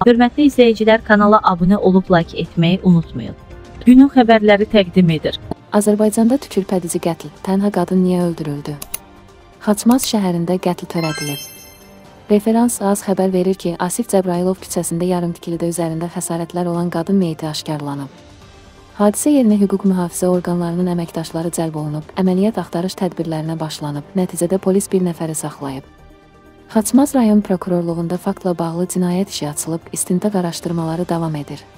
Hörmətli izləyicilər, kanala abunə olub like etməyi unutmayın. Günün xəbərləri təqdim edir. Azərbaycanda tükürpədici qətl. Tənha qadın niyə öldürüldü? Xaçmaz şəhərində qətl törədilib. Referans AZ xəbər verir ki, Asif Cəbrayılov küçəsində yarımtikilidə üzərində xəsarətlər olan qadın meyti aşkarlanıb. Hadisə yerinə hüquq mühafizə orqanlarının əməkdaşları cəlb olunub, əməliyyat axtarış tədbirlərinə başlanıb, nəticədə polis bir nəfəri saxlayıb. Xaçmaz rayon prokurorluğunda faktla bağlı cinayət işi açılıb, istintaq araşdırmaları davam edir.